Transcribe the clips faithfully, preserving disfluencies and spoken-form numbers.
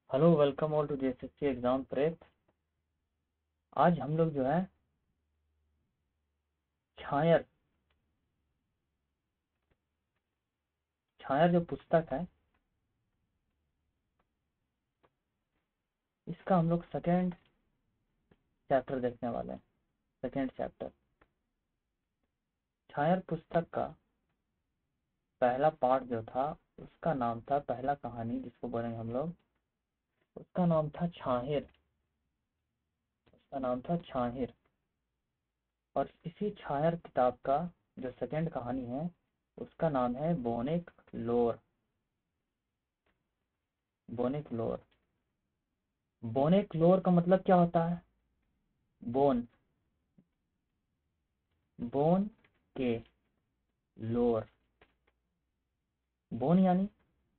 Hello, welcome all to JSSC exam prep. आज हम लोग जो है छायर छायर जो पुस्तक है इसका हम लोग सेकेंड चैप्टर देखने वाले हैं। सेकेंड चैप्टर छायर पुस्तक का पहला पार्ट जो था उसका नाम था, पहला कहानी जिसको बोलेंगे हम लोग, उसका नाम था छाहिर। उसका नाम था छाहिर। और इसी छायर किताब का जो सेकेंड कहानी है उसका नाम है बोनिक लोर। बोनिक लोर बोनिक लोर का मतलब क्या होता है? बोन बोन के लोर। बोन यानी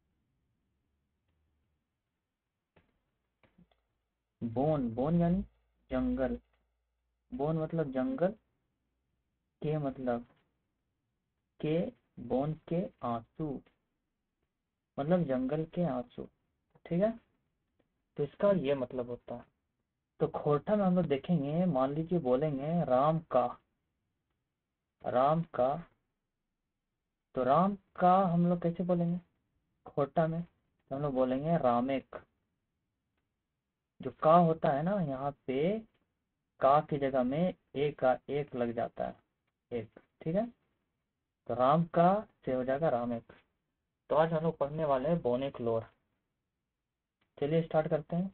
बोन बोन यानी जंगल। बोन मतलब जंगल। के मतलब के बोन के आंसू मतलब जंगल के आंसू। ठीक है, तो इसका ये मतलब होता है। तो खोरठा में हम लोग देखेंगे, मान लीजिए बोलेंगे राम का। राम का तो राम का हम लोग कैसे बोलेंगे खोरठा में? तो हम लोग बोलेंगे रामेक। जो का होता है ना, यहाँ पे का की जगह में एक का एक लग जाता है, एक। ठीक है, तो राम का से हो जाएगा रामेक। तो आज हम लोग पढ़ने वाले हैं बोनिक लोर। चलिए स्टार्ट करते हैं।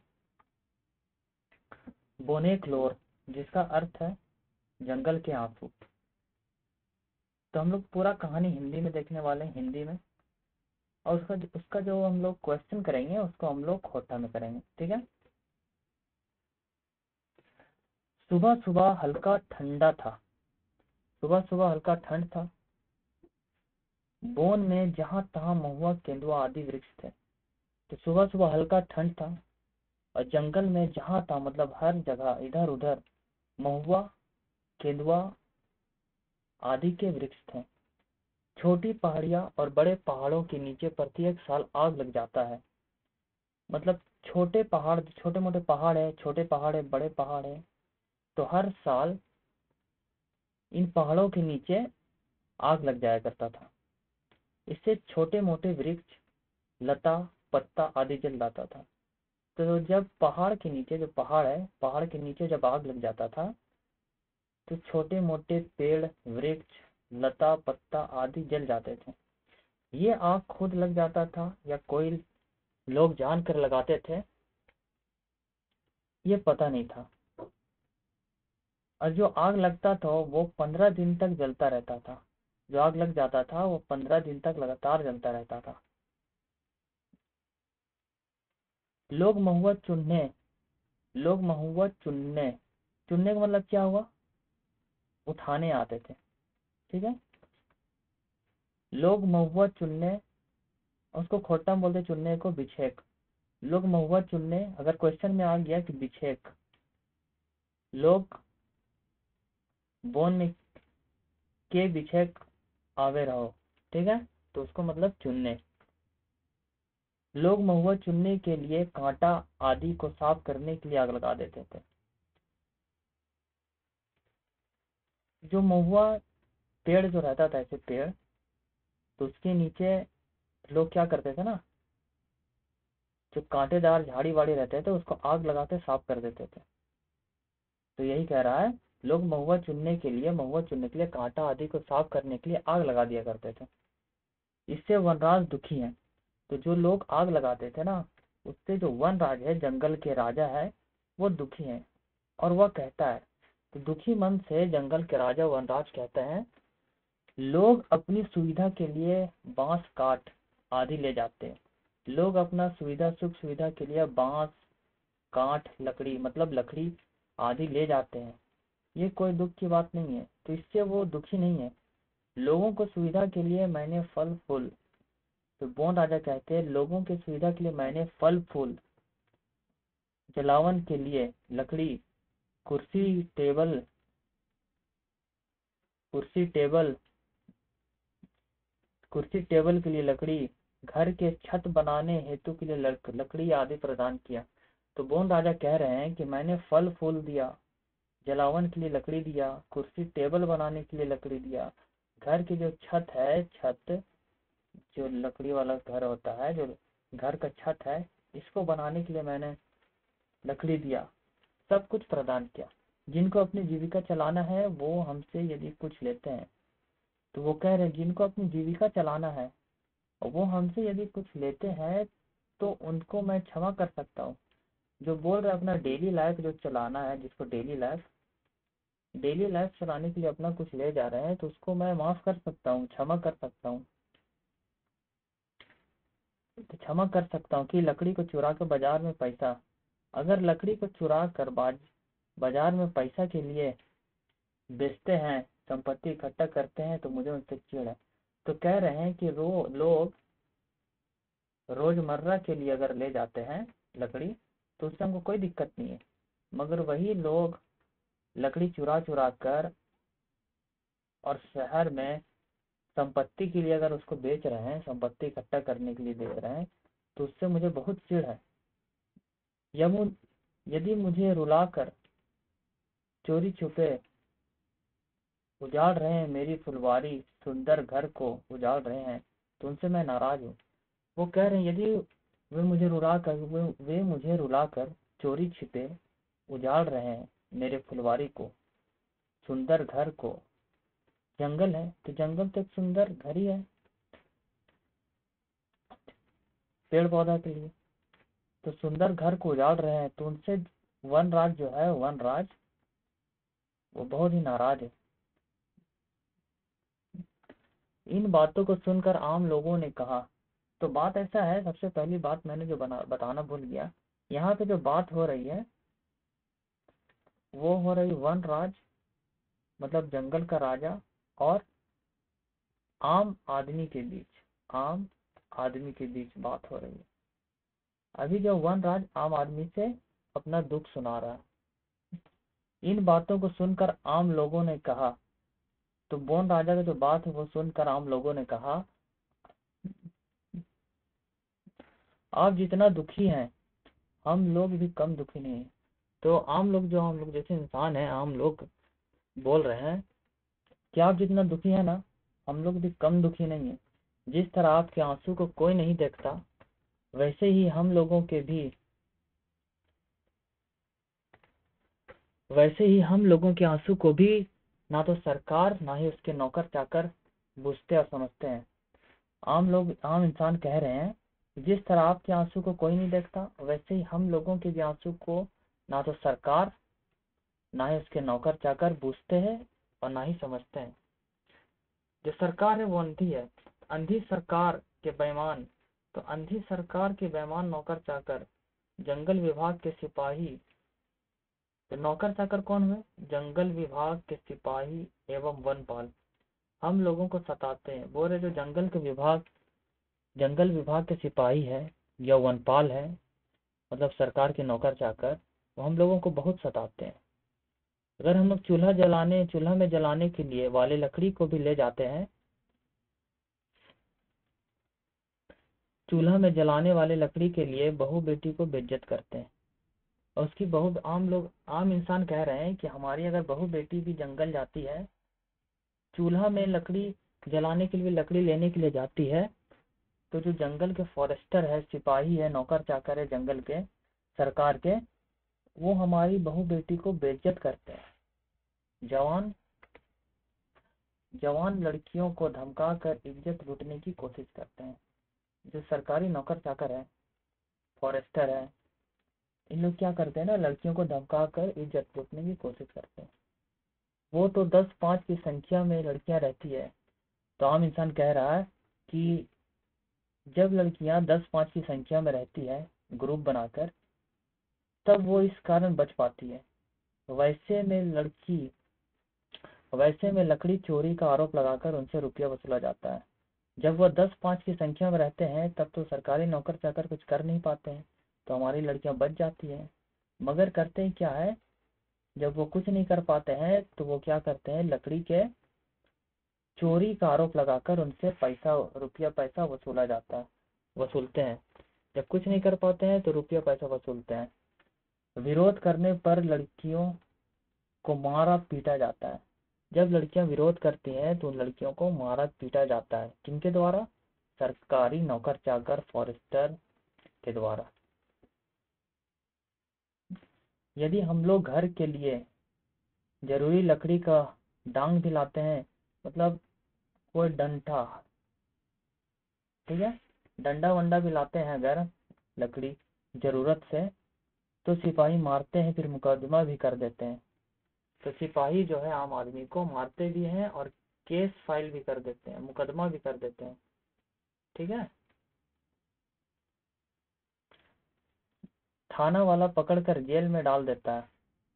बोनिक लोर जिसका अर्थ है जंगल के आंसू। तो हम लोग पूरा कहानी हिंदी में देखने वाले हैं, हिंदी में। और उसका उसका जो हम लोग क्वेश्चन करेंगे उसको हम लोग खोटा में करेंगे। ठीक है। सुबह सुबह हल्का ठंडा था। सुबह सुबह हल्का ठंड था। बोन में जहां तहां महुआ केंदुआ आदि वृक्ष थे। तो सुबह सुबह हल्का ठंड था और जंगल में जहां तहां मतलब हर जगह इधर उधर महुआ केंदुआ आदि के वृक्ष थे। छोटी पहाड़ियां और बड़े पहाड़ों के नीचे प्रत्येक साल आग लग जाता है। मतलब छोटे पहाड़, छोटे मोटे पहाड़ है, छोटे पहाड़ है, बड़े पहाड़ है, तो हर साल इन पहाड़ों के नीचे आग लग जाया करता था। इससे छोटे मोटे वृक्ष, लता, पत्ता आदि जल जाता था। तो जब पहाड़ के नीचे, जो पहाड़ है, पहाड़ के नीचे जब आग लग जाता था तो छोटे मोटे पेड़, वृक्ष, लता, पत्ता आदि जल जाते थे। ये आग खुद लग जाता था या कोई लोग जान कर लगाते थे, ये पता नहीं था। और जो आग लगता था वो पंद्रह दिन तक जलता रहता था। जो आग लग जाता था वो पंद्रह दिन तक लगातार जलता रहता था। लोग महुआ चुनने लोग महुआ चुनने चुनने का मतलब क्या हुआ? उठाने आते थे। ठीक है, लोग महुआ चुनने, उसको खोटा में बोलते चुनने को बिछेक। लोग महुआ चुनने, अगर क्वेश्चन में आ गया कि बिछेक, लोग बोन में के बिछेक आवे रहो। ठीक है, तो उसको मतलब चुनने। लोग महुआ चुनने के लिए कांटा आदि को साफ करने के लिए आग लगा देते थे। जो महुआ पेड़ जो रहता था, ऐसे पेड़, तो उसके नीचे लोग क्या करते थे ना, जो कांटेदार झाड़ी वाड़ी रहते थे उसको आग लगाते साफ कर देते थे। तो यही कह रहा है, लोग महुआ चुनने के लिए महुआ चुनने के लिए कांटा आदि को साफ करने के लिए आग लगा दिया करते थे। इससे वनराज दुखी हैं। तो जो लोग आग लगाते थे ना, उससे जो वनराज है, जंगल के राजा है, वो दुखी हैं। और वह कहता है, तो दुखी मन से जंगल के राजा वनराज कहते हैं, लोग अपनी सुविधा के लिए बांस काट आदि ले जाते हैं। लोग अपना सुविधा, सुख सुविधा के लिए बांस काट, लकड़ी मतलब लकड़ी आदि ले जाते हैं। ये कोई दुख की बात नहीं है, तो इससे वो दुखी नहीं है। लोगों को सुविधा के लिए मैंने फल फूल, तो बोन राजा कहते हैं, लोगों की सुविधा के लिए मैंने फल फूल, जलावन के लिए लकड़ी, कुर्सी टेबल कुर्सी टेबल कुर्सी टेबल के लिए लकड़ी, घर के छत बनाने हेतु के लिए लक, लकड़ी आदि प्रदान किया। तो बोन राजा कह रहे हैं कि मैंने फल फूल दिया, जलावन के लिए लकड़ी दिया, कुर्सी टेबल बनाने के लिए लकड़ी दिया, घर की जो छत है, छत जो लकड़ी वाला घर होता है, जो घर का छत है, इसको बनाने के लिए मैंने लकड़ी दिया, सब कुछ प्रदान किया। जिनको अपनी जीविका चलाना है वो हमसे यदि कुछ लेते हैं, तो वो कह रहे हैं जिनको अपनी जीविका चलाना है और वो हमसे यदि कुछ लेते हैं तो उनको मैं क्षमा कर सकता हूँ। जो बोल रहे अपना डेली लाइफ जो चलाना है, जिसको डेली लाइफ डेली लाइफ चलाने के लिए अपना कुछ ले जा रहे हैं, तो उसको मैं माफ कर सकता हूँ, क्षमा कर सकता हूँ। तो क्षमा कर सकता हूँ कि लकड़ी को चुरा कर बाजार में पैसा, अगर लकड़ी को चुरा कर बाज बाजार में पैसा के लिए बेचते हैं, संपत्ति इकट्ठा करते हैं, तो मुझे उनसे चिढ़ है। तो कह रहे हैं कि रो लोग रोजमर्रा के लिए अगर ले जाते हैं लकड़ी तो उससे हमको कोई दिक्कत नहीं है, मगर वही लोग लकड़ी चुरा चुरा कर और शहर में संपत्ति के लिए अगर उसको बेच रहे हैं, संपत्ति इकट्ठा करने के लिए दे रहे हैं, तो उससे मुझे बहुत चिढ़ है। यमु यदि मुझे रुलाकर चोरी छुपे उजाड़ रहे हैं, मेरी फुलवारी सुंदर घर को उजाड़ रहे हैं, तो उनसे मैं नाराज हूँ। वो कह रहे हैं यदि वे मुझे रुला कर वे, वे मुझे रुला कर चोरी छिपे उजाड़ रहे हैं मेरे फुलवारी को, सुंदर घर को, जंगल है तो जंगल तो एक सुंदर घर ही है पेड़ पौधा के लिए, तो सुंदर घर को उजाड़ रहे हैं, तो उनसे वन राज जो है, वन राज वो बहुत ही नाराज है। इन बातों को सुनकर आम लोगों ने कहा, तो बात ऐसा है, सबसे पहली बात मैंने जो बना बताना भूल गया, यहाँ पे जो बात हो रही है वो हो रही वन राज मतलब जंगल का राजा और आम आदमी के बीच, आम आदमी के बीच बात हो रही है। अभी जो वन राज आम आदमी से अपना दुख सुना रहा है। इन बातों को सुनकर आम लोगों ने कहा, तो बोन राजा की जो बात है वो सुनकर आम लोगों ने कहा, आप जितना दुखी हैं हम लोग भी कम दुखी नहीं है। तो आम लोग जो हम लोग जैसे इंसान हैं, आम लोग बोल रहे हैं कि आप जितना दुखी है ना, हम लोग भी कम दुखी नहीं है। जिस तरह आपके आंसू को कोई नहीं देखता, वैसे ही हम लोगों के भी वैसे ही हम लोगों के आंसू को भी ना तो सरकार ना ही उसके नौकर चाकर बुझते और समझते हैं। आम लोग आम इंसान कह रहे हैं, जिस तरह आपके आंसू को कोई नहीं देखता, वैसे ही हम लोगों के भी आंसू को ना तो सरकार ना ही उसके नौकर चाकर बूझते हैं और ना ही समझते हैं। जो सरकार है वो अंधी है, अंधी सरकार के बेईमान, तो अंधी सरकार के बेईमान नौकर चाकर, जंगल विभाग के सिपाही। तो नौकर चाकर कौन हुए? जंगल विभाग के सिपाही एवं वनपाल हम लोगों को सताते हैं। बोल रहे जो जंगल के विभाग जंगल विभाग के सिपाही है या वनपाल है, मतलब सरकार के नौकर चाकर, वो हम लोगों को बहुत सताते हैं। अगर हम लोग चूल्हा जलाने चूल्हा में जलाने के लिए वाले लकड़ी को भी ले जाते हैं, चूल्हा में जलाने वाले लकड़ी के लिए बहू बेटी को बेइज्जत करते हैं। और उसकी बहू आम लोग आम इंसान कह रहे हैं कि हमारी अगर बहू बेटी भी जंगल जाती है, चूल्हा में लकड़ी जलाने के लिए लकड़ी लेने के लिए जाती है, तो जो जंगल के फॉरेस्टर है, सिपाही है, नौकर चाकर है जंगल के सरकार के, वो हमारी बहू बेटी को बेइज्जत करते हैं। जवान जवान लड़कियों को धमका कर इज्जत लूटने की कोशिश करते हैं। जो सरकारी नौकर चाकर है, फॉरेस्टर है, इन लोग क्या करते हैं ना, लड़कियों को धमका कर इज्जत लूटने की कोशिश करते हैं। वो तो दस पांच की संख्या में लड़कियां रहती है, तो आम इंसान कह रहा है कि जब लड़कियां दस पांच की संख्या में रहती है ग्रुप बनाकर, तब वो इस कारण बच पाती है। वैसे में लड़की वैसे में लकड़ी चोरी का आरोप लगाकर उनसे रुपया वसूला जाता है। जब वह दस पांच की संख्या में रहते हैं तब तो सरकारी नौकर चाकर कुछ कर नहीं पाते हैं, तो हमारी लड़कियां बच जाती हैं। मगर करते ही क्या है, जब वो कुछ नहीं कर पाते हैं तो वो क्या करते हैं, लकड़ी के चोरी का आरोप लगाकर उनसे पैसा रुपया पैसा वसूला जाता है। वसूलते हैं। जब कुछ नहीं कर पाते हैं तो रुपया पैसा वसूलते हैं। विरोध करने पर लड़कियों को मारा पीटा जाता है। जब लड़कियां विरोध करती हैं तो उन लड़कियों को मारा पीटा जाता है। किनके द्वारा? सरकारी नौकर चाकर फॉरेस्टर के द्वारा। यदि हम लोग घर के लिए जरूरी लकड़ी का डांग भी लाते हैं, मतलब कोई डंठा, ठीक है, डंडा वंडा भी लाते हैं अगर लकड़ी जरूरत से, तो सिपाही मारते हैं, फिर मुकदमा भी कर देते हैं। तो सिपाही जो है आम आदमी को मारते भी हैं और केस फाइल भी कर देते हैं, मुकदमा भी कर देते हैं, ठीक है। थाना वाला पकड़कर जेल में डाल देता है।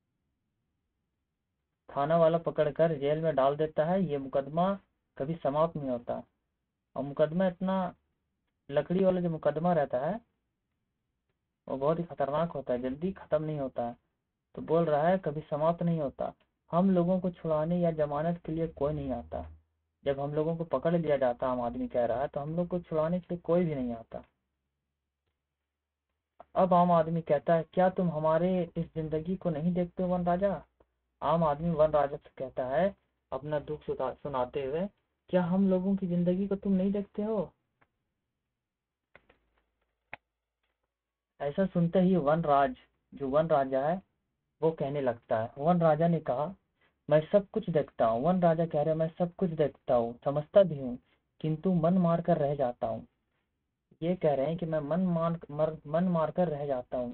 थाना वाला पकड़कर जेल में डाल देता है। ये मुकदमा कभी समाप्त नहीं होता। और मुकदमा इतना, लकड़ी वाला जो मुकदमा रहता है वो बहुत ही खतरनाक होता है, जल्दी खत्म नहीं होता है। तो बोल रहा है कभी समाप्त नहीं होता। हम लोगों को छुड़ाने या जमानत के लिए कोई नहीं आता। जब हम लोगों को पकड़ लिया जाता, आम आदमी कह रहा है, तो हम लोग को छुड़ाने के लिए कोई भी नहीं आता। अब आम आदमी कहता है क्या तुम हमारे इस जिंदगी को नहीं देखते वन राजा? आम आदमी वन राजा से कहता है अपना दुख सुनाते हुए, क्या हम लोगों की जिंदगी को तुम नहीं देखते हो? ऐसा सुनते ही वनराज, जो वन राजा है, वो कहने लगता है। वन राजा ने कहा मैं सब कुछ देखता हूँ। वन राजा कह रहे मैं सब कुछ देखता हूँ, समझता भी हूँ, किंतु मन मार कर रह जाता हूँ। ये कह रहे हैं कि मैं मन मान मर, मन मार कर रह जाता हूँ।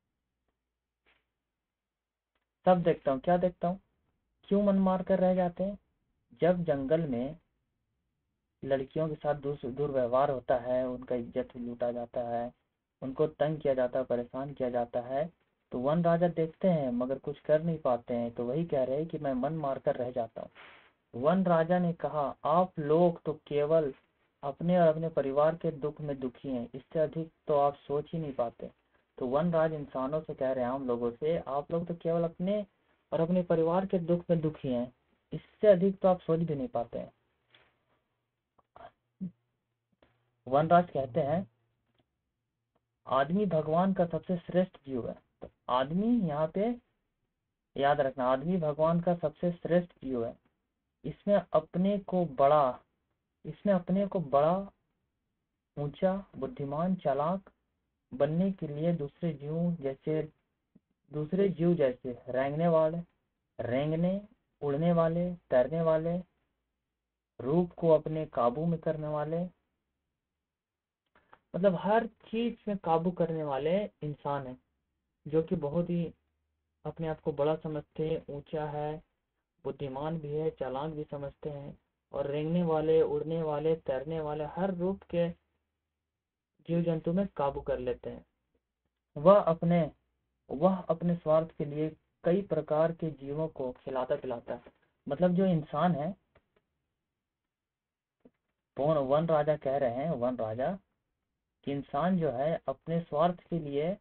सब देखता हूँ, क्या देखता हूँ? क्यों मन मार कर रह जाते हैं? जब जंगल में लड़कियों के साथ दुर्व्यवहार होता है, उनका इज्जत लूटा जाता है, उनको तंग किया जाता है, परेशान किया जाता है, तो वन राजा देखते हैं मगर कुछ कर नहीं पाते हैं। तो वही कह रहे हैं कि मैं मन मार कर रह जाता हूँ। वन राजा ने कहा आप लोग तो केवल अपने और अपने परिवार के दुख में दुखी हैं, इससे अधिक तो आप सोच ही नहीं पाते। तो वन राज इंसानों से कह रहे हैं, हम लोगों से, आप लोग तो केवल अपने और अपने परिवार के दुख में दुखी हैं, इससे अधिक तो आप सोच भी नहीं पाते हैं। वनराज कहते हैं आदमी भगवान का सबसे श्रेष्ठ जीव है। तो आदमी, यहाँ पे याद रखना, आदमी भगवान का सबसे श्रेष्ठ जीव है। इसमें अपने को बड़ा इसमें अपने को बड़ा, ऊंचा, बुद्धिमान, चालाक बनने के लिए दूसरे जीव जैसे दूसरे जीव जैसे रेंगने वाले रेंगने उड़ने वाले, तैरने वाले, रूप को अपने काबू में करने वाले, मतलब हर चीज में काबू करने वाले इंसान है, जो कि बहुत ही अपने आप को बड़ा समझते हैं, ऊंचा है, बुद्धिमान भी है, चालाक भी समझते हैं, और रेंगने वाले, उड़ने वाले, तैरने वाले, हर रूप के जीव जंतु में काबू कर लेते हैं। वह अपने वह अपने स्वार्थ के लिए कई प्रकार के जीवों को खिलाता पिलाता है। मतलब जो इंसान है, कौन? वन राजा कह रहे हैं, वन राजा कि इंसान जो है अपने स्वार्थ के लिए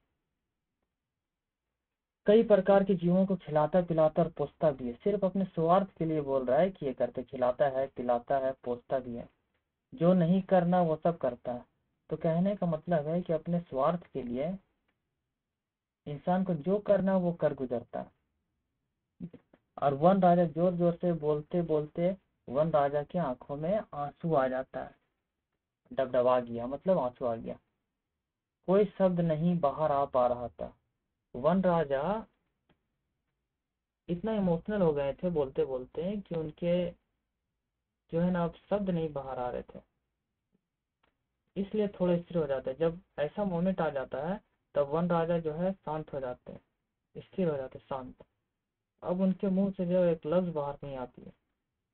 कई प्रकार के जीवों को खिलाता पिलाता और पोसता भी है। सिर्फ अपने स्वार्थ के लिए बोल रहा है कि ये करते, खिलाता है, पिलाता है, पोसता भी है। जो नहीं करना वो सब करता है। तो कहने का मतलब है कि अपने स्वार्थ के लिए इंसान को जो करना वो कर गुजरता है। और वन राजा जोर जोर से बोलते बोलते वन राजा की आंखों में आंसू आ जाता है। डबडबा गया, मतलब आंसू आ गया। कोई शब्द नहीं बाहर आ पा रहा था। वन राजा इतना इमोशनल हो गए थे बोलते बोलते कि उनके जो है ना अब शब्द नहीं बाहर आ रहे थे। इसलिए थोड़े स्थिर हो जाते हैं। जब ऐसा मोमेंट आ जाता है तब वन राजा जो है शांत हो जाते हैं, स्थिर हो जाते हैं, शांत। अब उनके मुंह से जो एक लफ्ज बाहर नहीं आती है।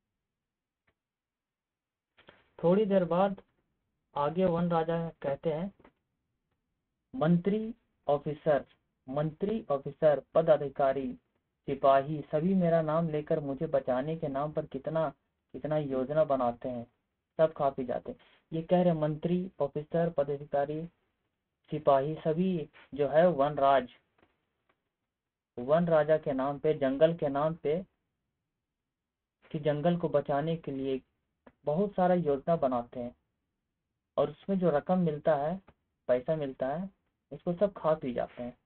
थोड़ी देर बाद आगे वन राजा कहते हैं मंत्री ऑफिसर मंत्री ऑफिसर पदाधिकारी, सिपाही सभी मेरा नाम लेकर मुझे बचाने के नाम पर कितना कितना योजना बनाते हैं, सब खा पी जाते हैं। ये कह रहे मंत्री, ऑफिसर, पदाधिकारी, सिपाही सभी जो है वनराज वन राजा के नाम पे, जंगल के नाम पे, कि जंगल को बचाने के लिए बहुत सारा योजना बनाते हैं और उसमें जो रकम मिलता है, पैसा मिलता है, इसको सब खा पी जाते हैं।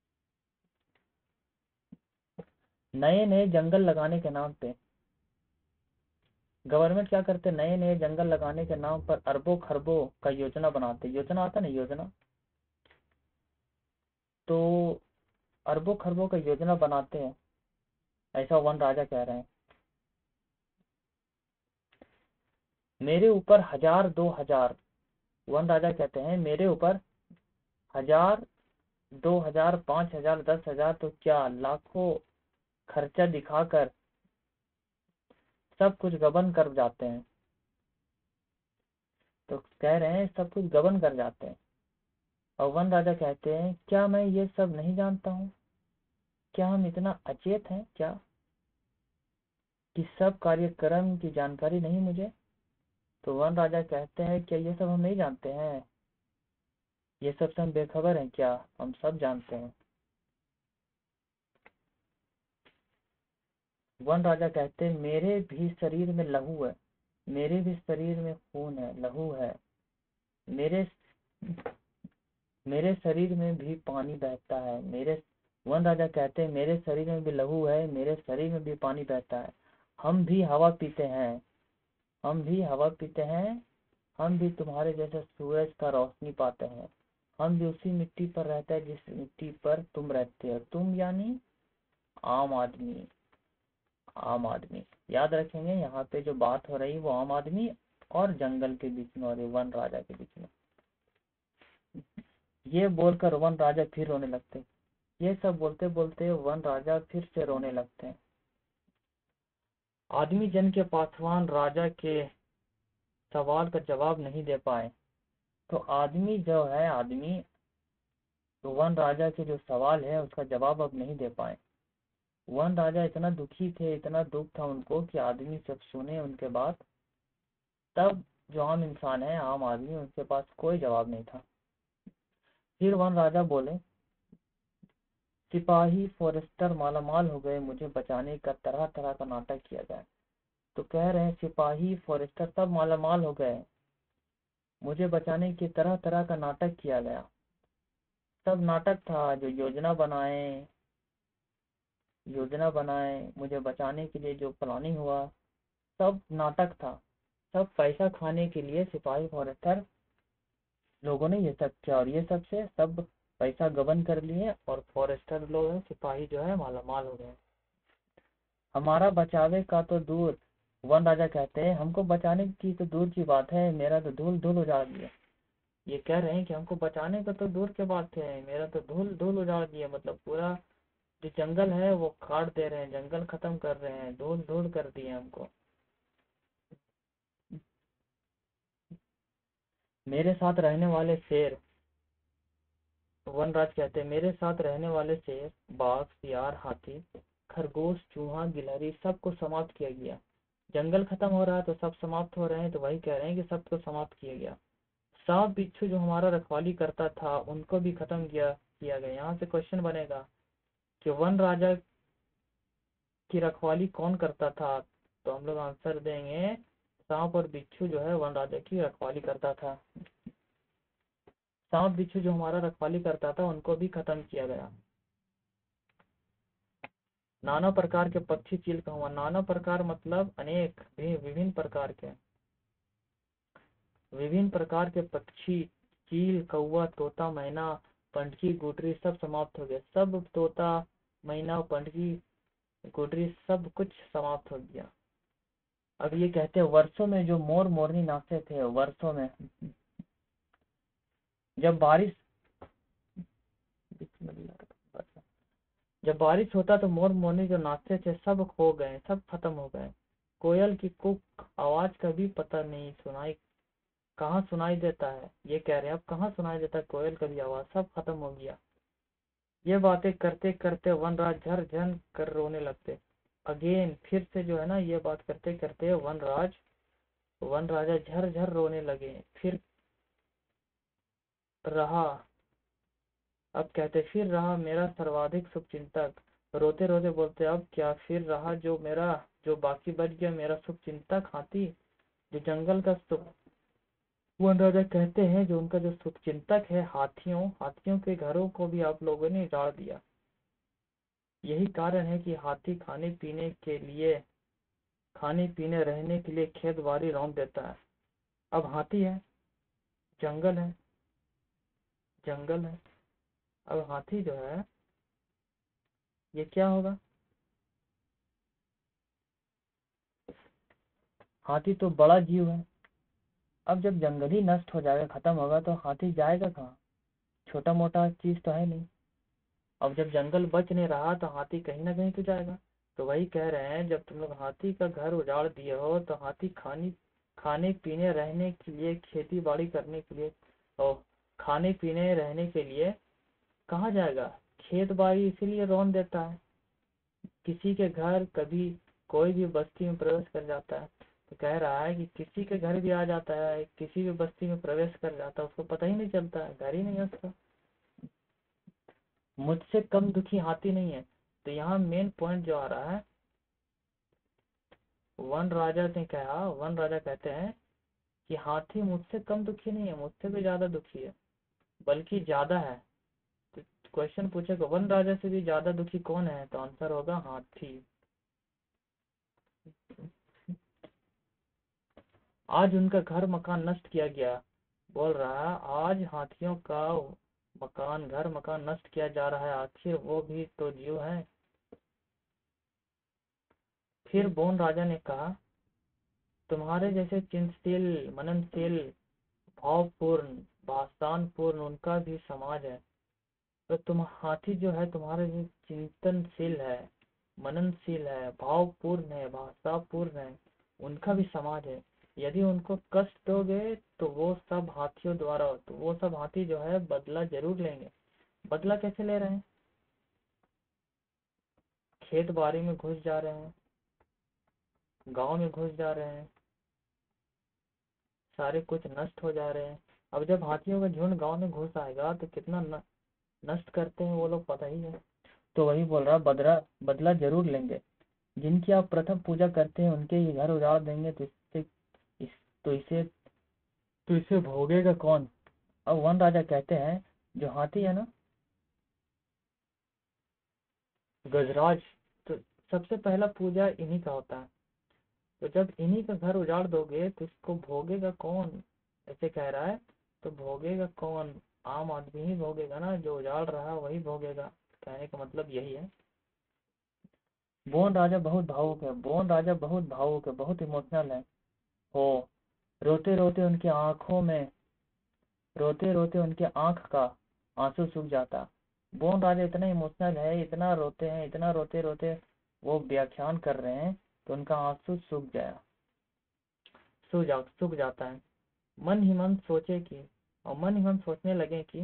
नए नए जंगल लगाने के नाम पे गवर्नमेंट क्या करते, नए नए जंगल लगाने के नाम पर अरबों खरबों का योजना बनाते। योजना आता ना, योजना, तो अरबों खरबों का योजना बनाते हैं, ऐसा वन राजा कह रहे हैं। मेरे ऊपर हजार दो हजार, वन राजा कहते हैं मेरे ऊपर हजार, दो हजार, पांच हजार, दस हजार, तो क्या लाखों खर्चा दिखाकर सब कुछ गबन कर जाते हैं। तो कह रहे हैं सब कुछ गबन कर जाते हैं। और वन राजा कहते हैं क्या मैं ये सब नहीं जानता हूँ, क्या हम इतना अचेत हैं क्या, कि सब कार्यक्रम की जानकारी नहीं मुझे। तो वन राजा कहते हैं क्या ये सब हम नहीं जानते हैं, ये सब से हम बेखबर हैं क्या, हम सब जानते हैं। वन राजा कहते हैं मेरे भी शरीर में लहू है, मेरे भी शरीर में खून है, लहू है, मेरे मेरे शरीर में भी पानी बहता है, मेरे वन राजा कहते हैं मेरे शरीर में भी लहू है, मेरे शरीर में भी पानी बहता है, हम भी हवा पीते हैं, हम भी हवा पीते हैं, हम भी तुम्हारे जैसे सूरज का रोशनी पाते हैं, हम भी उसी मिट्टी पर रहते हैं जिस मिट्टी पर तुम रहते हो, तुम यानी आम आदमी। आम आदमी याद रखेंगे, यहाँ पे जो बात हो रही वो आम आदमी और जंगल के बीच में, और वन राजा के बीच में। ये बोलकर वन राजा फिर रोने लगते। ये सब बोलते बोलते वन राजा फिर से रोने लगते हैं। आदमी जन के पासवान राजा के सवाल का जवाब नहीं दे पाए। तो आदमी जो है, आदमी तो वन राजा के जो सवाल है उसका जवाब अब नहीं दे पाए। वन राजा इतना दुखी थे, इतना दुख था उनको कि आदमी सब सुने उनके बात, तब जो आम इंसान है, आम आदमी, उनके पास कोई जवाब नहीं था। फिर वन राजा बोले सिपाही फॉरेस्टर मालामाल हो गए, मुझे बचाने का तरह तरह का नाटक किया जाए। तो कह रहे हैं सिपाही फॉरेस्टर सब मालामाल हो गए, मुझे बचाने की तरह तरह का नाटक किया गया। सब नाटक था, जो योजना बनाए, योजना बनाए मुझे बचाने के लिए जो प्लानिंग हुआ, सब नाटक था। सब पैसा खाने के लिए सिपाही फॉरेस्टर लोगों ने ये सब किया, और ये सब से सब पैसा गबन कर लिए, और फॉरेस्टर लोग, सिपाही जो है मालामाल हो गए। हमारा बचावे का तो दूर, वन राजा कहते हैं हमको बचाने की तो दूर की बात है, मेरा तो धूल धूल उजाड़ दिया। ये कह रहे हैं कि हमको बचाने का तो दूर के बात है, मेरा तो धूल धूल उजाड़ दिया, मतलब पूरा जो जंगल है वो काट दे रहे हैं, जंगल खत्म कर रहे हैं, धूल धूल कर दिए हमको। मेरे साथ रहने वाले शेर, वनराज कहते हैं मेरे साथ रहने वाले शेर, बाघ, सियार, हाथी, खरगोश, चूहा, गिलहरी, सबको समाप्त किया गया। जंगल खत्म हो रहा है तो सब समाप्त हो रहे हैं, तो वही कह रहे हैं कि सबको समाप्त किया गया। सांप बिच्छू जो हमारा रखवाली करता था उनको भी खत्म किया किया गया। यहाँ से क्वेश्चन बनेगा कि वन राजा की रखवाली कौन करता था, तो हम लोग आंसर देंगे सांप और बिच्छू जो है वन राजा की रखवाली करता था। सांप बिच्छू जो हमारा रखवाली करता था उनको भी खत्म किया गया। नाना प्रकार के पक्षी चील कौआ, नाना प्रकार मतलब अनेक, विभिन्न प्रकार के, विभिन्न प्रकार के पक्षी, चील, कौआ, तोता, मैना, पंडकी, गुडरी, सब समाप्त हो गए। सब तोता, मैना, पंडकी, गुडरी सब कुछ समाप्त हो गया। अब ये कहते हैं वर्षों में जो मोर मोरनी नाचते थे, वर्षों में जब बारिश जब बारिश होता तो मोर मोरनी जो नाचते थे सब खो गए, सब खत्म हो गए। कोयल की कुक आवाज का भी पता नहीं सुनाई, कहाँ सुनाई देता है। ये कह रहे हैं अब कहाँ सुनाई देता है कोयल का भी आवाज, सब खत्म हो गया। ये बातें करते करते वनराज झरझर कर रोने लगते। अगेन फिर से जो है ना, ये बात करते करते वनराज वन राजा झरझर रोने लगे। फिर रहा, अब कहते फिर रहा मेरा सर्वाधिक शुभचिंतक, रोते रोते बोलते अब क्या फिर रहा जो मेरा, जो बाकी बच गया मेरा शुभचिंतक हाथी, जो जंगल का शुभ वन राजा कहते हैं जो उनका जो शुभचिंतक है, हाथियों हाथियों के घरों को भी आप लोगों ने उजाड़ दिया। यही कारण है कि हाथी खाने पीने के लिए खाने पीने रहने के लिए खेत बाड़ी रौंद देता है। अब हाथी है, जंगल है, जंगल है। अब हाथी जो है ये क्या होगा? हाथी तो बड़ा जीव है। अब जब जंगल ही नष्ट हो जाएगा, खत्म होगा, तो हाथी जाएगा कहाँ? छोटा मोटा चीज तो है नहीं। अब जब जंगल बच नहीं रहा तो हाथी कहीं ना कहीं तो जाएगा। तो वही कह रहे हैं, जब तुम लोग हाथी का घर उजाड़ दिए हो तो हाथी खाने खाने पीने रहने के लिए, खेती बाड़ी करने के लिए और खाने पीने रहने के लिए कहाँ जाएगा? खेत बाड़ी इसीलिए रौंद देता है। किसी के घर कभी कोई भी बस्ती में प्रवेश कर जाता है तो कह रहा है कि किसी के घर भी आ जाता है, किसी भी बस्ती में प्रवेश कर जाता है, उसको पता ही नहीं चलता है, घर ही नहीं है उसका। मुझसे कम दुखी हाथी नहीं है। तो यहाँ मेन पॉइंट जो आ रहा है, वन राजा ने कहा, वन राजा कहते हैं कि हाथी मुझसे कम दुखी नहीं है, मुझसे भी ज्यादा दुखी है, बल्कि ज्यादा है। तो क्वेश्चन पूछेगा वन राजा से भी ज्यादा दुखी कौन है, तो आंसर होगा हाथी। आज उनका घर मकान नष्ट किया गया। बोल रहा है आज हाथियों का मकान घर मकान नष्ट किया जा रहा है, आखिर वो भी तो जीव है। फिर बोन राजा ने कहा तुम्हारे जैसे चिंतनशील, मननशील, भावपूर्ण, भाषानपूर्ण उनका भी समाज है। तो तुम हाथी जो है तुम्हारे जो चिंतनशील है, मननशील है, भावपूर्ण है, भाषापूर्ण है, उनका भी समाज है। यदि उनको कष्ट दोगे तो वो सब हाथियों द्वारा, तो वो सब हाथी जो है बदला जरूर लेंगे। बदला कैसे ले रहे हैं? खेत बाड़ी में घुस जा रहे हैं, गांव में घुस जा रहे हैं, सारे कुछ नष्ट हो जा रहे हैं। अब जब हाथियों का झुंड गांव में घुस आएगा तो कितना न, नष्ट करते हैं वो लोग पता ही है। तो वही बोल रहा, बदला बदला जरूर लेंगे। जिनकी आप प्रथम पूजा करते हैं उनके ही घर उजाड़ देंगे, तो इससे इस तो इसे तो इसे भोगेगा कौन? अब वन राजा कहते हैं जो हाथी है ना, गजराज, तो सबसे पहला पूजा इन्हीं का होता है। तो जब इन्हीं का घर उजाड़ दोगे तो इसको भोगेगा कौन? ऐसे कह रहा है। तो भोगेगा कौन? आम आदमी ही भोगेगा ना, जो उजाड़ रहा है वही भोगेगा। कहने का मतलब यही है। बोन राजा बहुत भावुक है, बोन राजा बहुत भावुक है, बहुत इमोशनल है। हो रोते रोते उनकी आंखों में रोते रोते उनके आंख का आंसू सूख जाता। बोन राजा इतना इमोशनल है, इतना रोते हैं, इतना रोते रोते वो व्याख्यान कर रहे हैं तो उनका आंसू सूख गया, सूख जा सूख जाता है। मन ही मन सोचे कि और मन ही मन सोचने लगे कि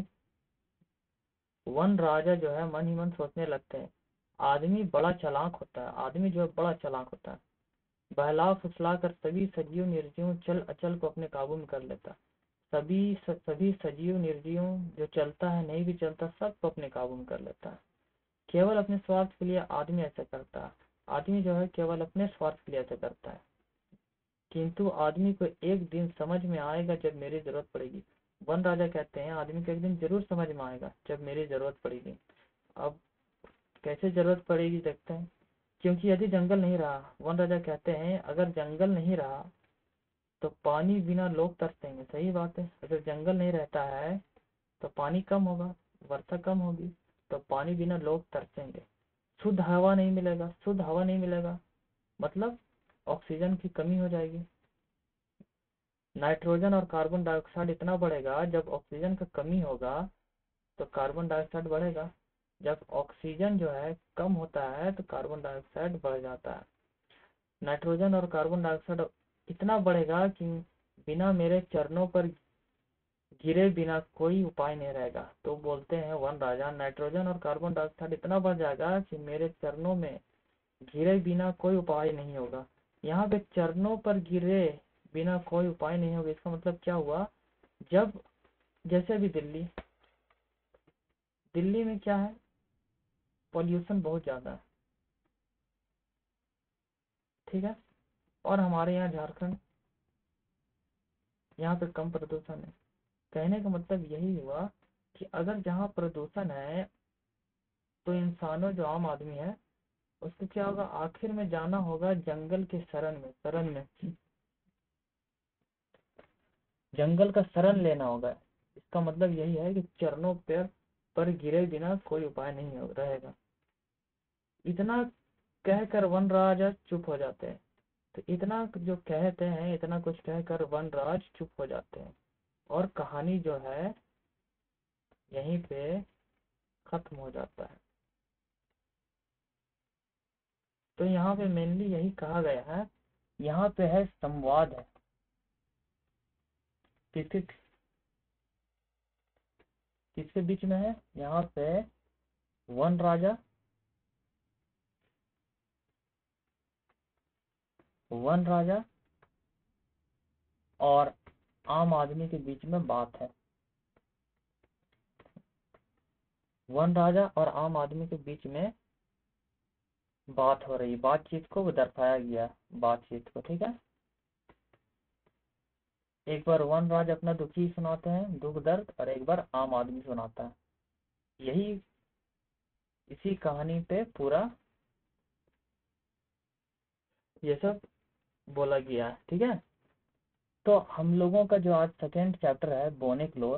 वन राजा जो है मन ही मन सोचने लगते हैं आदमी बड़ा चालाक होता है, आदमी जो है बड़ा चालाक होता है। बहला फुसला कर सभी सजीव निर्जीव चल अचल को अपने काबू में कर लेता है। सभी स, सभी सजीव निर्जीव जो चलता है नहीं भी चलता सबको अपने काबू में कर लेता है। केवल अपने स्वार्थ के लिए आदमी ऐसा करता है। आदमी जो है केवल अपने स्वार्थ के लिए ऐसा करता है। किंतु आदमी को एक दिन समझ में आएगा जब मेरी जरूरत पड़ेगी। वन राजा कहते हैं आदमी को एक दिन जरूर समझ में आएगा जब मेरी जरूरत पड़ेगी। अब कैसे जरूरत पड़ेगी देखते हैं। क्योंकि यदि जंगल नहीं रहा, वन राजा कहते हैं अगर जंगल नहीं रहा तो पानी बिना लोग तरसेंगे। सही बात है, अगर जंगल नहीं रहता है तो पानी कम होगा, वर्षा कम होगी, तो पानी बिना लोग तरसेंगे। शुद्ध हवा नहीं मिलेगा, शुद्ध हवा नहीं मिलेगा मतलब ऑक्सीजन की कमी हो जाएगी। नाइट्रोजन और कार्बन डाइऑक्साइड इतना बढ़ेगा, जब ऑक्सीजन का कमी होगा तो कार्बन डाइऑक्साइड बढ़ेगा। जब ऑक्सीजन जो है कम होता है तो कार्बन डाइऑक्साइड बढ़ जाता है। नाइट्रोजन और कार्बन डाइऑक्साइड इतना बढ़ेगा कि बिना मेरे चरणों पर गिरे बिना कोई उपाय नहीं रहेगा। तो बोलते हैं वन राजा नाइट्रोजन और कार्बन डाइऑक्साइड इतना बढ़ जाएगा कि मेरे चरणों में गिरे बिना कोई उपाय नहीं होगा। यहाँ पे चरणों पर गिरे बिना कोई उपाय नहीं होगा, इसका मतलब क्या हुआ? जब जैसे अभी दिल्ली दिल्ली में क्या है, पॉल्यूशन बहुत ज्यादा है, ठीक है। और हमारे यहाँ झारखंड यहाँ पे कम प्रदूषण है। कहने का मतलब यही हुआ कि अगर जहाँ प्रदूषण है तो इंसानों जो आम आदमी है उसको क्या होगा, आखिर में जाना होगा जंगल के शरण में शरण में जंगल का शरण लेना होगा। इसका मतलब यही है कि चरणों पर पर गिरे बिना कोई उपाय नहीं हो रहेगा। इतना कहकर वन राजा चुप हो जाते हैं। तो इतना जो कहते हैं, इतना कुछ कहकर वन राज चुप हो जाते हैं और कहानी जो है यहीं पे खत्म हो जाता है। तो यहाँ पे मेनली यही कहा गया है, यहाँ पे है संवाद है। किसके किसके बीच में है, यहाँ पे वन राजा वन राजा और आम आदमी के बीच में बात है। वन राजा और आम आदमी के बीच में बात हो रही, बातचीत को दर्शाया गया, बातचीत को, ठीक है। एक बार वन राज अपना दुखी सुनाते हैं, दुख दर्द, और एक बार आम आदमी सुनाता है। यही इसी कहानी पे पूरा ये सब बोला गया है, ठीक है। तो हम लोगों का जो आज सेकेंड चैप्टर है बोनिकलोर,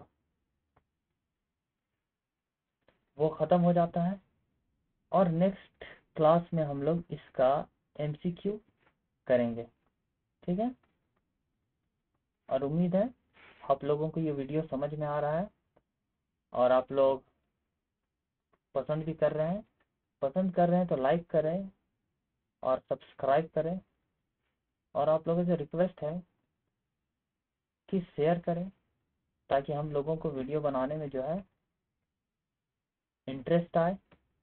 वो खत्म हो जाता है और नेक्स्ट क्लास में हम लोग इसका एमसीक्यू करेंगे, ठीक है। और उम्मीद है आप लोगों को ये वीडियो समझ में आ रहा है और आप लोग पसंद भी कर रहे हैं। पसंद कर रहे हैं तो लाइक करें और सब्सक्राइब करें, और आप लोगों से रिक्वेस्ट है कि शेयर करें ताकि हम लोगों को वीडियो बनाने में जो है इंटरेस्ट आए,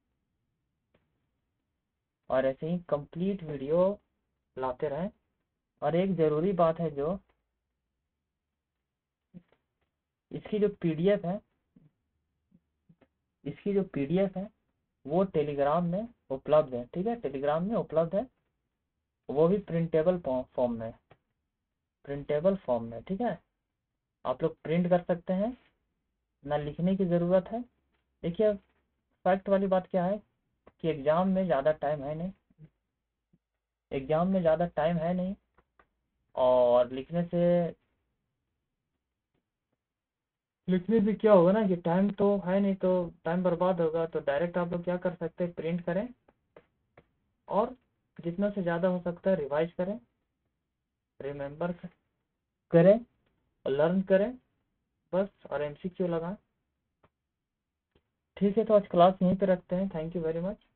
और ऐसे ही कंप्लीट वीडियो लाते रहें। और एक ज़रूरी बात है, जो इसकी जो पीडीएफ है इसकी जो पीडीएफ है वो टेलीग्राम में उपलब्ध है, ठीक है। टेलीग्राम में उपलब्ध है, वो भी प्रिंटेबल फॉर्म में प्रिंटेबल फॉर्म में ठीक है। आप लोग प्रिंट कर सकते हैं, ना लिखने की ज़रूरत है। देखिए, फैक्ट वाली बात क्या है कि एग्ज़ाम में ज़्यादा टाइम है नहीं एग्ज़ाम में ज़्यादा टाइम है नहीं और लिखने से लिखने से क्या होगा ना कि टाइम तो है नहीं, तो टाइम बर्बाद होगा। तो डायरेक्ट आप लोग क्या कर सकते हैं, प्रिंट करें और जितना से ज़्यादा हो सकता है रिवाइज करें, रिमेम्बर करें और लर्न करें बस, और एमसीक्यू लगाएं। ठीक है, तो आज क्लास यहीं पे रखते हैं। Thank you very much.